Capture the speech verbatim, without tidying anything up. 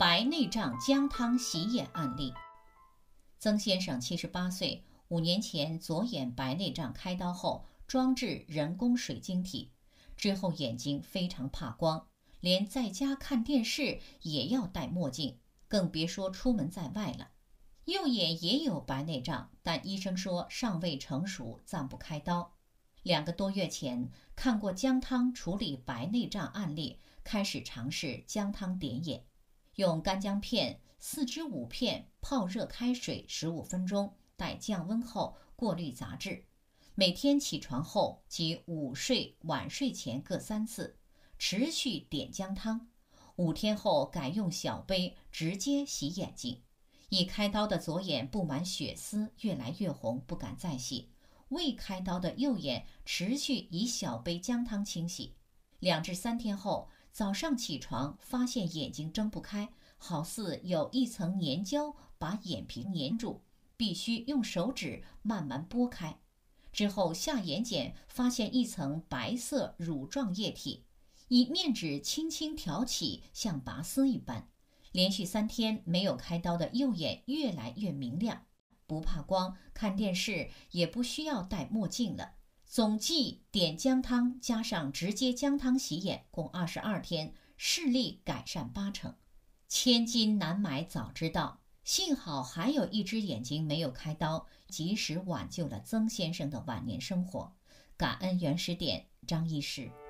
白内障姜汤洗眼案例。曾先生七十八岁，五年前左眼白内障开刀后装置人工水晶体，之后眼睛非常怕光，连在家看电视也要戴墨镜，更别说出门在外了。右眼也有白内障，但医生说尚未成熟，暂不开刀。两个多月前看过姜汤处理白内障案例，开始尝试姜汤点眼，用干姜片四至五片泡热开水十五分钟，待降温后过滤杂质。每天起床后及午睡晚睡前各三次，持续点姜汤。五天后改用小杯直接洗眼睛。已开刀的左眼布满血丝，越来越红，不敢再洗。未开刀的右眼持续以小杯姜汤清洗。两至三天后，早上起床发现眼睛睁不开，好似有一层粘胶把眼皮粘住，必须用手指慢慢拨开。之后下眼睑发现一层白色乳状液体，以面纸轻轻挑起，像拔丝一般。连续三天没有开刀的右眼越来越明亮，不怕光，看电视也不需要戴墨镜了。总计点姜汤加上直接姜汤洗眼，共二十二天，视力改善八成。千金难买早知道，幸好还有一只眼睛没有开刀，及时挽救了曾先生的晚年生活。感恩原始点张医师。